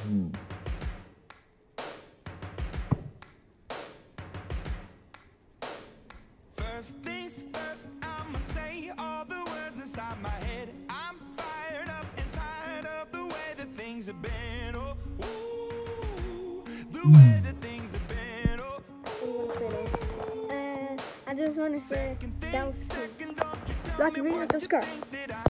First things first, I'ma say all the words inside my head. I'm fired up and tired of the way that things have been. Oh, ooh, the way that things have been. Oh, I just want to say that was cool. Like, read, and subscribe.